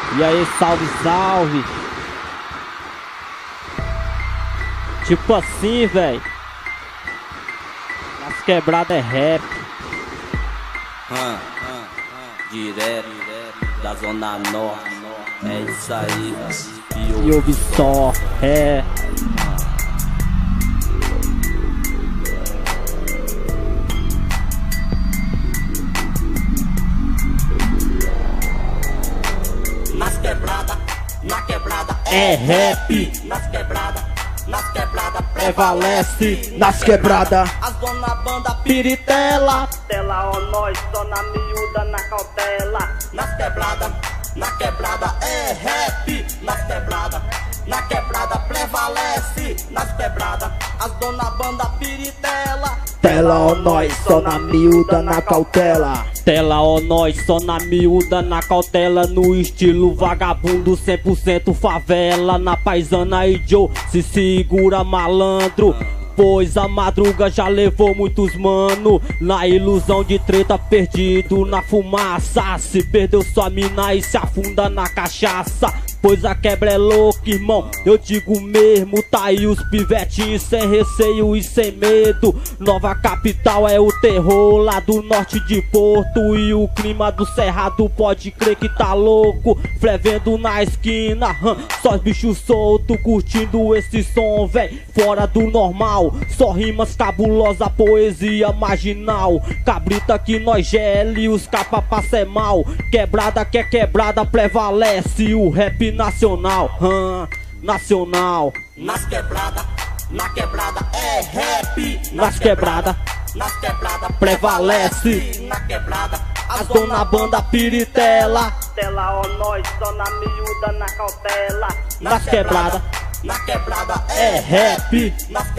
E aí, salve, salve. Tipo assim, véi. Nas quebradas é rap. Direto da Zona Norte. É isso aí. E ouve só, é. Nas quebradas, na quebrada É rap. Nas quebradas Prevalece nas quebradas. As dona banda Piritela. Tela ou nós, dona miúda na cautela. Nas quebradas, na quebrada é rap. Nas quebrada prevalece. Nas quebradas, as dona banda Piritela. Tela ou nós, só na miúda na cautela. Tela ou nós, só na miúda na cautela. No estilo vagabundo, 100% favela. Na paisana e Joe, se segura malandro. Pois a madruga já levou muitos mano na ilusão de treta, perdido na fumaça. Se perdeu sua mina e se afunda na cachaça. Pois a quebra é louca, irmão, eu digo mesmo. Tá aí os pivetinhos sem receio e sem medo. Nova capital é o terror lá do norte de Porto. E o clima do cerrado pode crer que tá louco. Flevendo na esquina, só os bichos soltos curtindo esse som, véi, fora do normal. Só rimas cabulosas, poesia marginal. Cabrita que nós gele, os capa passa é mal. Quebrada que é quebrada, prevalece o rap nacional, nacional. Nas quebrada, na quebrada é rap. Nas quebrada prevalece. Na quebrada, as dona banda Piritela. Tela ou nós, dona miúda na cautela. Nas quebrada é rap.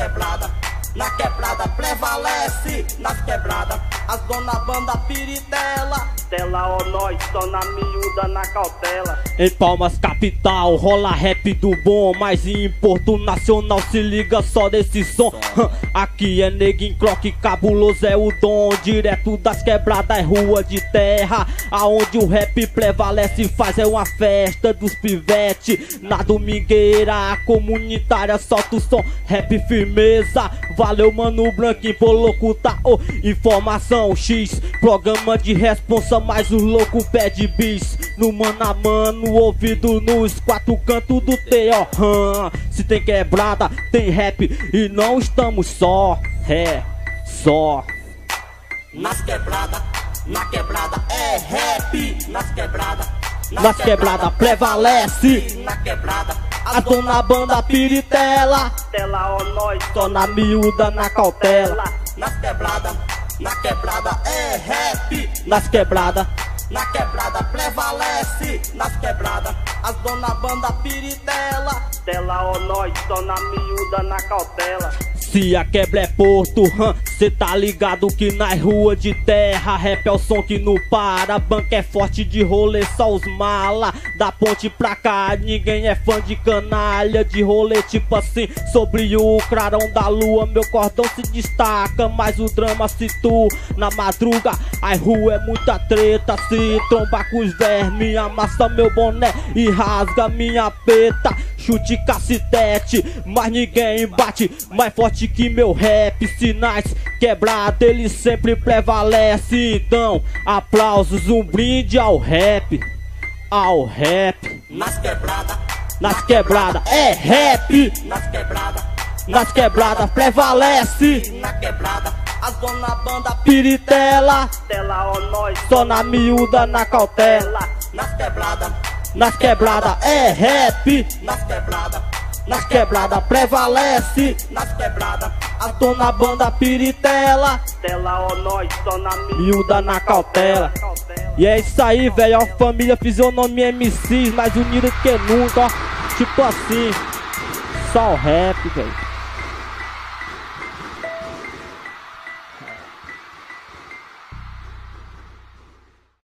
Na quebrada prevalece. Nas quebradas, as dona banda Piritela. Tela ou nós, dona miúda na cautela. Em Palmas capital rola rap do bom, mas em Porto Nacional se liga só desse som. Aqui é neguinho croque, cabuloso é o dom. Direto das quebradas é rua de terra, aonde o rap prevalece, faz é uma festa dos pivete. Na domingueira comunitária solta o som, rap firmeza. Valeu mano branquinho por locutar, informação X. Programa de responsa, mas os loucos pede bis. No mano a mano, ouvido nos quatro cantos do T.O. Se tem quebrada, tem rap e não estamos só, só. Nas quebrada, na quebrada é rap. Nas quebrada prevalece. Na quebrada, a dona banda Piritela. Tela ou nós, só na miúda na cautela. Nas quebrada é rap. Nas quebrada prevalece. Nas quebradas, as dona banda Piritela. Tela ou nós, só na miúda na cautela. Se a quebra é Porto, cê tá ligado que nas ruas de terra rap é o som que não para. Banca é forte de rolê, só os mala. Da ponte pra cá, ninguém é fã de canalha. De rolê tipo assim, sobre o clarão da lua. Meu cordão se destaca, mas o drama se tu. Na madruga, as ruas é muita treta. Se tromba com os vermes, amassa meu boné e rasga minha peta. Chute cacetete, mas ninguém bate mais forte que meu rap. Sinais quebrado, ele sempre prevalece. Então, aplausos, um brinde ao rap. Ao rap. Nas quebrada é rap. Nas quebrada prevalece. Na quebrada, as dona banda Piritela. Tela ou nós, só na miúda na cautela. Nas quebrada é rap. Nas quebrada prevalece. Nas quebrada, a dona banda Piritela. Tela ou nós, só na miúda na cautela. E é isso aí, velho, ó, família Fisionomia MCs, mais unida que nunca, ó. Tipo assim, só o rap, velho.